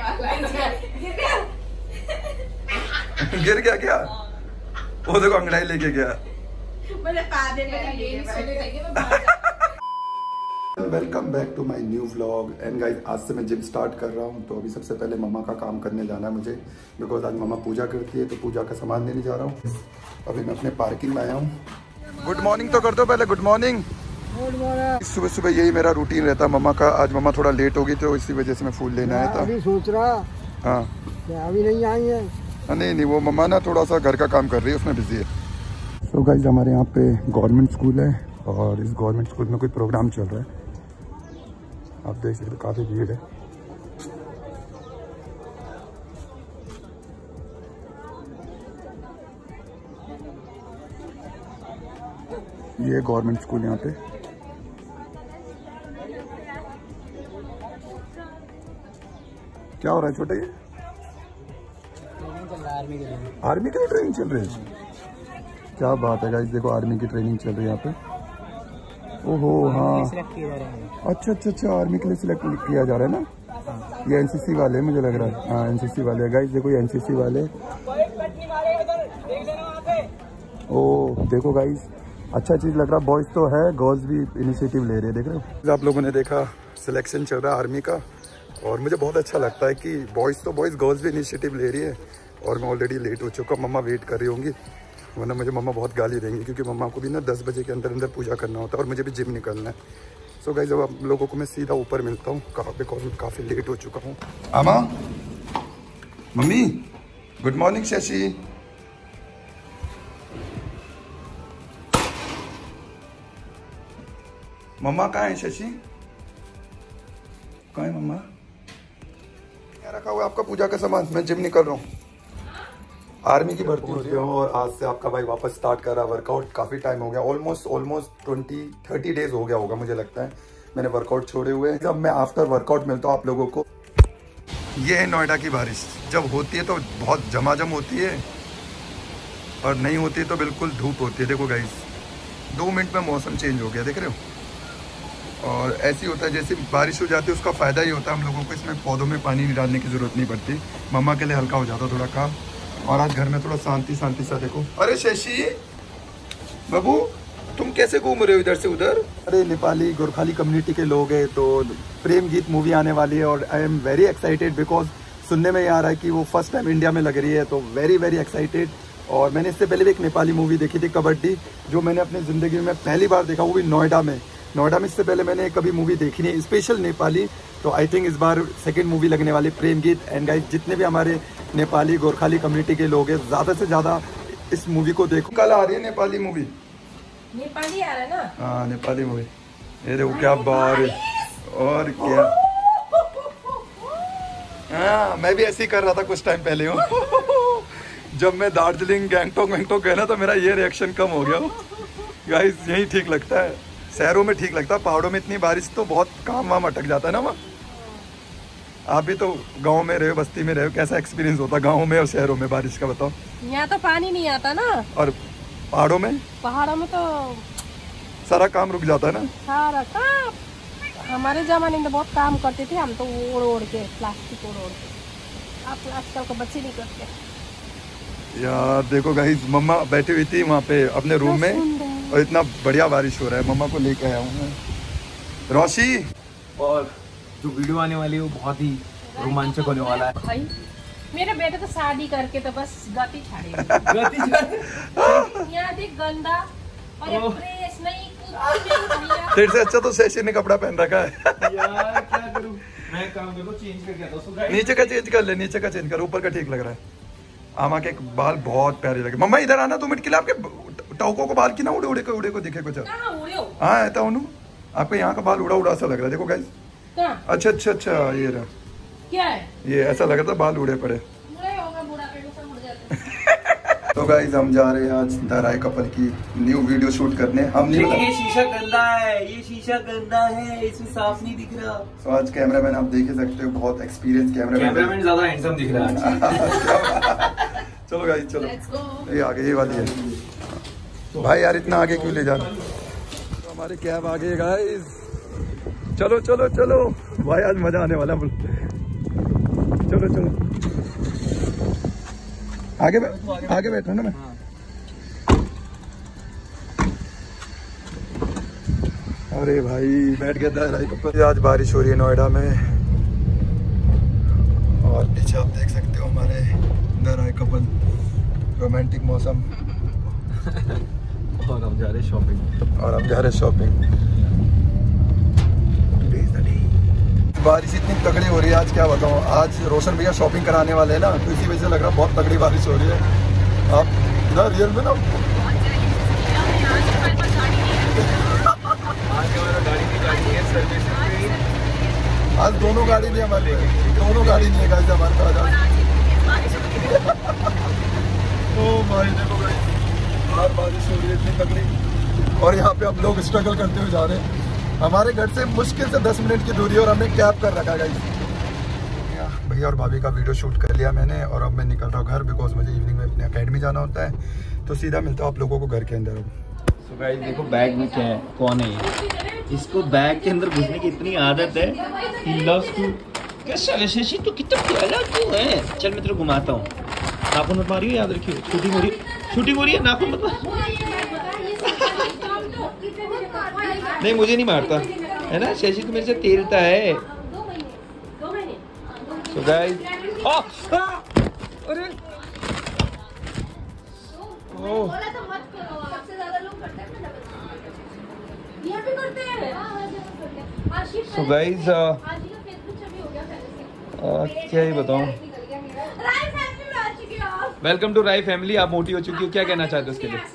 गिर गया क्या? वो देखो अंगड़ाई लेके गया। Welcome back to my new vlog and guys, आज से मैं जिम स्टार्ट कर रहा हूँ। तो अभी सबसे पहले मम्मा का काम करने जाना है मुझे, बिकॉज आज मम्मा पूजा करती है, तो पूजा का सामान लेने जा रहा हूँ। अभी मैं अपने पार्किंग में आया हूँ। गुड मॉर्निंग तो कर दो पहले। Good morning. सुबह सुबह यही मेरा रूटीन रहता है मम्मा का। आज मम्मा थोड़ा लेट होगी तो इसी वजह से मैं फूल लेना आया था। अभी सोच रहा हाँ अभी नहीं आई है। नहीं, वो मम्मा ना थोड़ा सा घर का काम कर रही है, उसमें बिजी है। तो गाइस, हमारे यहाँ पे गवर्नमेंट स्कूल है और इस गवर्नमेंट स्कूल में कोई प्रोग्राम चल रहा है। आप देख सकते काफ़ी भीड़ है। ये गवर्नमेंट स्कूल यहाँ पे। क्या हो रहा है छोटे? ये आर्मी की ट्रेनिंग चल रही है। क्या बात है गाइस, देखो आर्मी की ट्रेनिंग चल रही है यहाँ पे। ओहो हाँ, अच्छा, आर्मी के लिए सिलेक्ट किया जा रहा है ना। ये एनसीसी वाले मुझे लग रहा है। हाँ एनसीसी वाले गाइस, देखो ये एनसीसी वाले। ओह देखो गाइस, अच्छा चीज लग रहा है। बॉयज तो है, गर्ल्स भी इनिशिएटिव ले रहे हैं, देख रहे हो। आप लोगों ने देखा सिलेक्शन चल रहा है आर्मी का, और मुझे बहुत अच्छा लगता है कि बॉयज तो बॉयज, गर्ल्स भी इनिशिएटिव ले रही है। और मैं ऑलरेडी लेट हो चुका, मम्मा वेट कर रही होंगी, वरना मुझे मम्मा बहुत गाली देंगी, क्योंकि मम्मा को भी ना 10 बजे के अंदर अंदर पूजा करना होता है और मुझे भी जिम निकलना है। सो गाइस, अब आप लोगों को मैं सीधा ऊपर मिलता हूँ, बिकॉज मैं काफ़ी लेट हो चुका हूँ। आमा, mummy, good morning Shashi. Mumma कहाँ है? शशि कहाँ है मम्मा? क्या रखा हुआ है आपका पूजा का सामान? मैं जिम निकल रहा हूँ, आर्मी की भर्ती हो रही है। और आज से आपका भाई वापस स्टार्ट कर रहा है वर्कआउट। काफ़ी टाइम हो गया, ऑलमोस्ट 20-30 डेज हो गया होगा मुझे लगता है मैंने वर्कआउट छोड़े हुए। जब मैं आफ्टर वर्कआउट मिलता हूँ आप लोगों को। ये है नोएडा की बारिश। जब होती है तो बहुत झमाझम होती है, और नहीं होती है तो बिल्कुल धूप होती है। देखो गाइस, 2 मिनट में मौसम चेंज हो गया, देख रहे हो। और ऐसी होता है जैसे बारिश हो जाती है, उसका फ़ायदा ही होता है हम लोगों को। इसमें पौधों में पानी नहीं डालने की ज़रूरत नहीं पड़ती। मम्मा के लिए हल्का हो जाता थोड़ा काम, और आज घर में थोड़ा शांति सा। देखो, अरे शशि बाबू, तुम कैसे घूम रहे हो इधर से उधर? अरे नेपाली गोरखाली कम्युनिटी के लोग हैं, तो प्रेम गीत मूवी आने वाली है और I am very excited, because सुनने में आ रहा है कि वो फर्स्ट टाइम इंडिया में लग रही है, तो वेरी एक्साइटेड। और मैंने इससे पहले भी एक नेपाली मूवी देखी थी, कबड्डी, जो मैंने अपनी ज़िंदगी में पहली बार देखा, वो भी नोएडा में। इससे पहले मैंने कभी मूवी देखी नहीं, स्पेशल नेपाली। तो आई थिंक इस बार सेकंड मूवी लगने वाली प्रेम गीत। एंड गाइस, जितने भी हमारे नेपाली गोरखाली कम्युनिटी के लोग हैं, ज़्यादा से ज़्यादा इस मूवी को देखो। कल आ रही है नेपाली मूवी। नेपाली आ रहा है ना? हाँ नेपाली मूवी। ये देखो क्या बारिश, और क्या। हाँ मैं भी ऐसे ही कर रहा था कुछ टाइम पहले हूँ। जब मैं दार्जिलिंग गैंगटोक गया ना, तो मेरा ये रिएक्शन कम हो गया। गाइस यही ठीक लगता है, शहरों में ठीक लगता है। पहाड़ों में इतनी बारिश तो बहुत काम वाम अटक जाता है ना वहाँ। आप भी तो गांव में रहे हो, बस्ती में रहे हो, कैसा एक्सपीरियंस होता है गांव में और शहरों में बारिश का, बताओ। यहाँ तो पानी नहीं आता ना। और पहाड़ों में तो सारा काम रुक जाता है ना। सारा काम। हमारे जमाने में तो बहुत काम करते थे हम तो, ओढ़ के प्लास्टिक ओढ़ के। आप आजकल को बच्चे नहीं करते यार। देखो गाइस, मम्मा बैठी हुई थी वहाँ पे अपने रूम में, और इतना बढ़िया बारिश हो रहा है। मम्मा को लेके आया हूँ मैं। रोशी, और जो वीडियो आने वाली है वो बहुत ही रोमांचक होने वाला है। भाई मेरे बेटे तो शादी करके तो बस गति छाड़े। यहाँ देख गंदा, और ये प्रेस नहीं, कुछ नहीं। तेरे से अच्छा तो शशि ने कपड़ा पहन रखा है। यार क्या करूं मैं, काम देखो चेंज करके आता हूं। नीचे का चेंज कर ले, नीचे का चेंज कर, ऊपर का ठीक लग रहा है। आमा के बाल बहुत प्यारे लगे। मम्मा इधर आना 2 मिनट के लिए। आपके टौकों को बाल की ना उड़े को दिखे कुछ। हाँ ऐसा हूँ, आपके यहाँ का बाल उड़ा सा लग रहा है। देखो गाइस, अच्छा ये रहा, क्या है ये ऐसा लग रहा था बाल उड़े पड़े। तो गाइस, हम जा रहे हैं आज द राय कपल की न्यू वीडियो शूट करने। हम नहीं, ये शीशा गंदा है, इसमें साफ नहीं दिख रहा। तो आज कैमरामैन आप देख ही सकते हो, बहुत एक्सपीरियंस कैमरामैन ज्यादा हैंडसम दिख रहा है। चलो गाइस चलो, ये आगे ये वाली है। भाई यार इतना आगे क्यों ले जाना। तो हमारी कैब आ गई गाइस, चलो भाई आज मजा आने वाला। चलो चलो आगे बैठा ना मैं। अरे भाई बैठ गया था। आज बारिश हो रही है नोएडा में और पीछे आप देख सकते हो हमारे दराई कपल, रोमांटिक मौसम। और हम जा रहे शॉपिंग। बारिश इतनी तगड़ी हो रही है आज, क्या बताऊँ। आज रोशन भैया शॉपिंग कराने वाले हैं ना, तो इसी वजह से लग रहा है बहुत तगड़ी बारिश हो रही है। आप ना रियल में ना आज दोनों गाड़ी नहीं हमारे, दोनों गाड़ी नहीं है गाइस हमारे पास। ओ भाई देखो भाई बाहर बारिश हो रही है इतनी तगड़ी, और यहाँ पे हम लोग स्ट्रगल करते हुए जा रहे हैं। हमारे घर से मुश्किल से 10 मिनट की दूरी है और हमने कैब कर रखा गाइस। भैया और भाभी का वीडियो शूट कर लिया मैंने और अब मैं निकल रहा हूँ घर, बिकॉज मुझे इवनिंग में अपने अकेडमी जाना होता है। तो सीधा मिलता हूँ आप लोगों को घर के अंदर। So guys, देखो बैग में क्या है, कौन है ये? इसको बैग के अंदर घुसने की इतनी आदत है। He loves to... कैसा शशि तू कितना प्यारा क्यों है? चल मैं तेरे घुमाता हूँ। नाखून मत मारियो, याद रखियो। शूटिंग हो रही है, नाखून मत मार। नहीं मुझे नहीं मारता है ना, शशि तो मेरे से तेलता है। So guys, अरे ओह सो गाइज क्या ही बताऊं। Welcome to Rai family. आप मोटी हो चुकी हो, क्या कहना चाहते हो उसके लिए?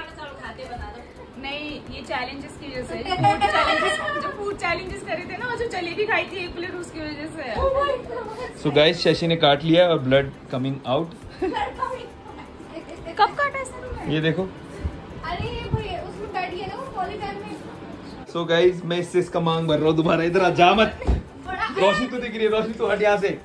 नहीं, ये चैलेंजेस की वजह से, जो फूड चैलेंजेस करे थे ना, और जो जलेबी खाई थी 1 प्लेट, उसकी वजह से। सो गाइज शशि ने काट लिया और ब्लड कमिंग आउट। कब काटा सर? ये देखो। अरे ये उसमें बैठ गया ना वो पॉलीबैग में। सो गाइज मैं इससे इसका मांग भर रहा हूँ दोबारा। इधर आ जा मत, रोशनी तो दिख रही है, रोशनी तो हट यहाँ से।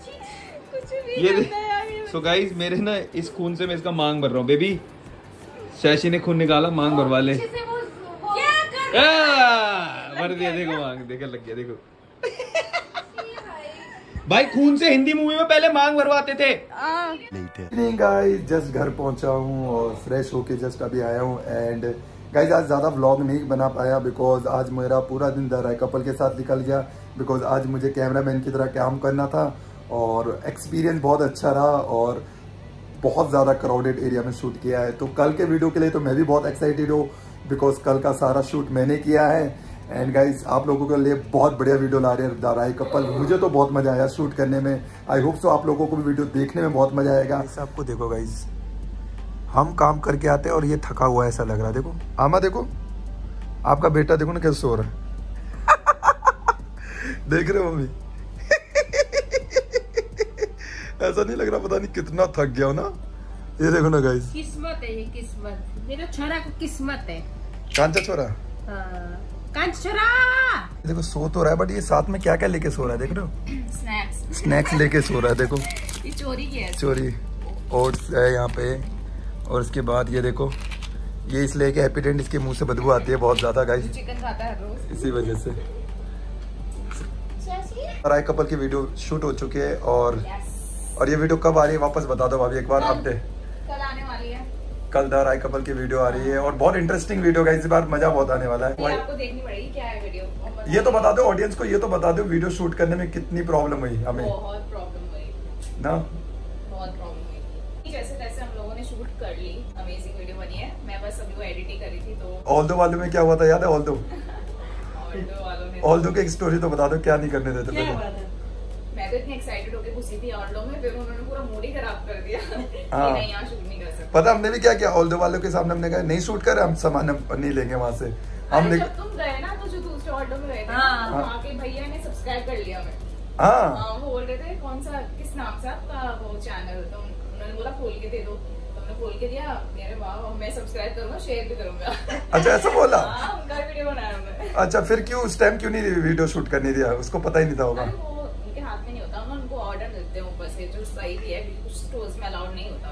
ये सो गाइज मेरे ना इस खून से मैं इसका मांग भर रहा हूँ। बेबी शशि ने खून निकाला, मांग भरवा ले। भर दिया, देखो मांग, देखो लग गया, देखो भाई खून से हिंदी मूवी में पहले मांग भरवाते थे। गाइस जस्ट घर पहुंचा हूँ और फ्रेश होके जस्ट अभी आया हूँ। एंड गाइस आज ज़्यादा व्लॉग नहीं बना पाया बिकॉज आज मेरा पूरा दिन द राय कपल के साथ निकल गया, बिकॉज आज मुझे कैमरामैन की तरह काम करना था और एक्सपीरियंस बहुत अच्छा रहा और बहुत ज़्यादा क्राउडेड एरिया में शूट किया है। तो कल के वीडियो के लिए तो मैं भी बहुत एक्साइटेड हूँ बिकॉज कल का सारा शूट मैंने किया है। एंड गाइज आप लोगों के लिए बहुत बढ़िया वीडियो ला रहे हैं द राय कपल। मुझे तो बहुत मजा आया शूट करने में। आई होप सो आप लोगों को भी वीडियो देखने में बहुत मजा आएगा। आपको देखो गाइज हम काम करके आते हैं और ये थका हुआ ऐसा लग रहा है। देखो आमा, देखो आपका बेटा देखो ना कैसे सो रहा है। देख रहे हो मम्मी? ऐसा नहीं लग रहा, पता नहीं कितना थक गया हो ना। ये देखो ना गाइज, किस्मत है ये, किस्मत। मेरे छोरा को किस्मत है। कांचा छोरा, देखो सो तो रहा है बट ये साथ में क्या क्या लेके सो रहा है, देख रहे हो? स्नैक्स लेके सो रहा है। देखो ये चोरी की है, चोरी ओट्स है यहाँ पे। और उसके बाद ये देखो, ये इसलिए कि हैप्पीडेंट इसके मुंह से बदबू आती है बहुत ज्यादा गाइस, चिकन खाता है रोज, इसी वजह से। राय कपल की वीडियो शूट हो चुकी है और ये वीडियो कब आ रही है वापस बता दो भाभी एक बार अपडेट। कल आने वाली है। कल द राय कपल की वीडियो आ रही है और बहुत इंटरेस्टिंग वीडियो गाइस, इस बार मजा बहुत आने वाला है। आपको देखनी पड़ेगी क्या है वीडियो, ये तो बता दो ऑडियंस को, ये तो बता दो वीडियो शूट करने में कितनी प्रॉब्लम हुई हमें। बहुत प्रॉब्लम हुई ना, बहुत प्रॉब्लम हुई। जैसे तैसे हम लोगों ने शूट कर ली, अमेजिंग वीडियो बनी है। मैं बस अभी वो एडिटिंग करी थी तो। ऑल्दो वालों में क्या हुआ था याद है? ऑल्दो वालों की एक स्टोरी तो बता दो, क्या नहीं करने देते पहले। मैं तो इतनी एक्साइटेड होके घुसी थी ऑल्डो में, फिर उन्होंने पूरा मूड ही खराब कर दिया कि नहीं यहाँ शूट नहीं कर सकते। पता हमने भी क्या किया, ऑल्दो वालों के सामने हमने कहा नहीं शूट कर, हम सामान नहीं लेंगे वहाँ से। हमने जब तुम गए ना तो जो दूसरे ऑल्डो में गए थे वहाँ के भैया ने सब्सक्राइब कर लिया हमें। हाँ वो बोल रहे थे कौन सा किस नाम से आपका वो चैनल, तो उन्होंने बोला खोल के दे दो, तो हमने खोल के दिया। मेरे वाह मैं सब्सक्राइब करूंगा, शेयर भी करूंगा। अच्छा ऐसा बोला? उनका वीडियो बनाया हमने। अच्छा फिर क्यों उस टाइम क्यों नहीं वीडियो शूट करने दिया? उसको पता ही नहीं था होगा। उनके हाथ में नहीं होता, उनको ऑर्डर देते हैं ऊपर से, जो सही भी है क्योंकि कुछ स्टोर्स में अलाउड नहीं होता।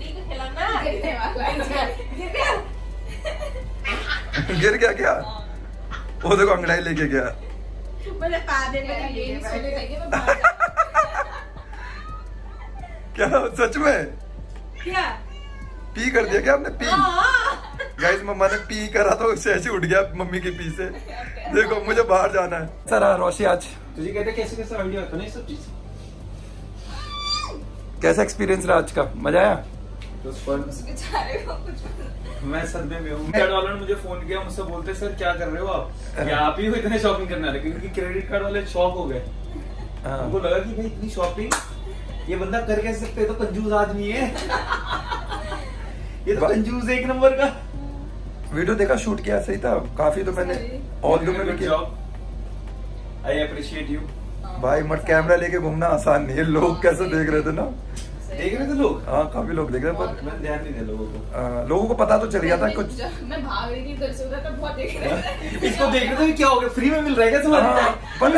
गिर गया क्या? वो देखो अंगड़ाई लेके गया। क्या सच में क्या पी कर दिया क्या आपने? पी गाइस मम्मा ने पी करा तो उससे ऐसे उठ गया मम्मी की पी से। देखो मुझे बाहर जाना है। सर रोशी आज तुझे कहते कैसे कैसा आइडिया होता नहीं सब चीज। कैसा एक्सपीरियंस रहा आज का? मजा आया? बेचारे को कुछ मैं सदमे में हूँ। कार्ड वालों ने मुझे फोन किया, मुझसे बोलते सर क्या कर रहे हो आप? क्या आप ही हो इतने शॉपिंग करने वाले? क्योंकि क्रेडिट कार्ड वाले शॉक हो गए। उनको लगा कि भाई इतनी शॉपिंग ये बंदा कर कैसे सकते है, तो कंजूस आदमी है। ये तो कंजूस एक नंबर का। वीडियो देखा, शूट किया, सही था काफी। तो मैंने ऑल दो में किया। आई अप्रिशिएट यू भाई। मत कैमरा लेके घूमना आसान नहीं है। लोग कैसे देख रहे थे ना, देख रहे थे लोग। हाँ काफी लोग देख रहे थे, पर मैं ध्यान नहीं दिया लोगों को। लोगों को पता तो चल गया था कुछ। मैं भाग रही थी इधर से उधर, तब बहुत देख रहे थे। इसको देख रहे थे क्या हो गया, फ्री में मिल रहा है क्या तुम्हारी?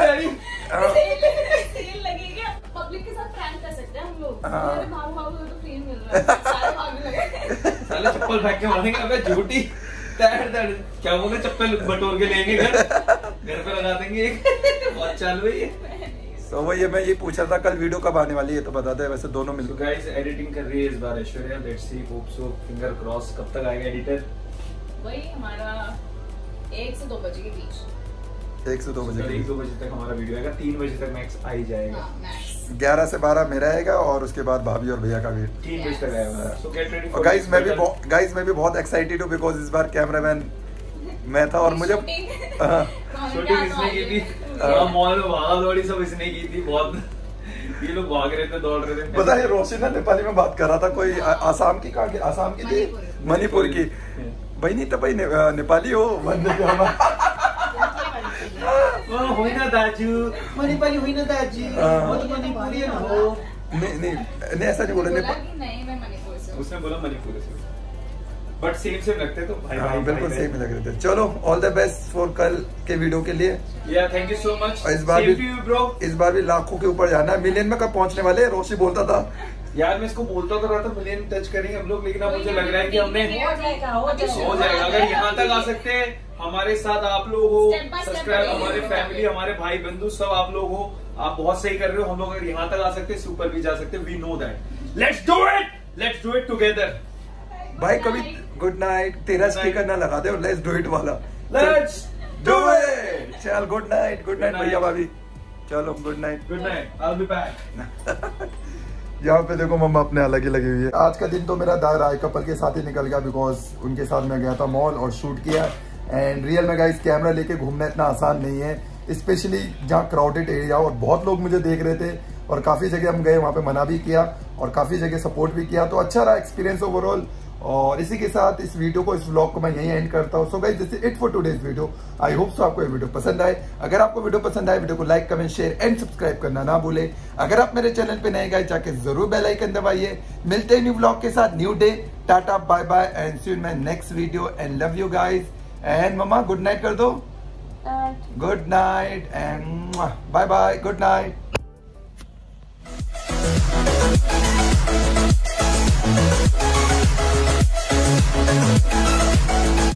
सेल लगेगा, पब्लिक के साथ प्रैंक कर सकते हैं हम लोग। अरे भाग भाग तो फ्री में मिल रहा है, सारे भागने लगे। साले चप्पल फेंक के मारेंगे। अबे झूठी क्या बोले, चप्पल बटोर के लेंगे घर पे लगा देंगे एक। बहुत चालू है ये। तो वो ये मैं ये पूछ रहा था कल वीडियो कब आने वाली है, तो बता दे। वैसे दोनों मिल गाइस एडिटिंग कर रही है इस बार Aishwarya. Let's see, hope so, finger cross. कब तक आएगा एडिटर? वही हमारा 1 से 2 बजे के बीच। 1 से 2 बजे 1-2 बजे तक हमारा वीडियो आएगा। 3 बजे तक मैक्स आ ही जाएगा। 11 से 12 मेरा आएगा और उसके बाद भाभी और भैया का भी 3 बजे तक आएगा। So get ready. और गाइस मैं भी बहुत एक्साइटेड हूँ बिकॉज इस बार कैमरामैन मैं था और मुझे शूटिंग इसने की थी। मॉल में भागा दौड़ी सब इसने की थी। बहुत ये लोग भाग रहे थे, दौड़ रहे थे। पता है रोशी ना नेपाली में बात कर रहा था। कोई आसाम की, कहाँ की? आसाम की थी, मणिपुर की। भाई नहीं तो भाई नेपाली हो होइन दाजु, मणिपाली होइन दाजु, मणिपुरी हो। नहीं ऐसा नहीं बोला। नहीं मैं मणिपुर से। उसने बोला मणिपुर से, बट सेम लगते तो भाई भाई बिल्कुल सेम ही लग रहे थे। चलो ऑल द बेस्ट फॉर कल के वीडियो के लिए। या थैंक यू सो मच। इस बार भी लाखों के ऊपर जाना है। मिलियन में कब पहुंचने वाले? रोशी बोलता था यार, मैं इसको बोलता तो रहा था मिलियन टच करेंगे हम लोग, लेकिन अब मुझे लग रहा है कि हमने हो जाएगा। अगर यहाँ तक आ सकते हैं, हमारे साथ आप लोग हो, सब्सक्राइब, हमारे फैमिली, हमारे भाई बंधु सब आप लोग हो। आप बहुत सही कर रहे हो। हम लोग अगर यहाँ तक आ सकते हैं, सुपर भी जा सकते हैं। We know that. Let's do it together. भाई कभी गुड नाइट तेरा स्पीकर ना लगा दे और लेट्स डू इट वाला। Let's do it. चल गुड नाइट भैया भाभी। चलो good night I will be back. यहाँ पे देखो मम्मा अपने अलग ही लगी हुई है। आज का दिन तो मेरा राय कपल के साथ ही निकल गया बिकॉज उनके साथ मैं गया था मॉल और शूट किया। एंड रियल में गाइस कैमरा लेके घूमना इतना आसान नहीं है, स्पेशली जहाँ क्राउडेड एरिया और बहुत लोग मुझे देख रहे थे। और काफी जगह हम गए, वहाँ पे मना भी किया और काफी जगह सपोर्ट भी किया। तो अच्छा रहा एक्सपीरियंस ओवरऑल। और इसी के साथ इस वीडियो को, इस व्लॉग को मैं यहीं एंड करता हूँ। So guys this is it for today's video. I hope so आपको ये वीडियो पसंद आए। अगर आपको वीडियो पसंद आए, वीडियो को like, comment, share and subscribe करना ना भूले। अगर आप मेरे चैनल पे नए गए, जाके जरूर बेल आइकन दबाइए। मिलते हैं न्यू व्लॉग के साथ, new day. Tata bye bye and see you in my next video and love you guys. And mamma good night कर दो। Good night and bye bye. Good night. We'll be right back.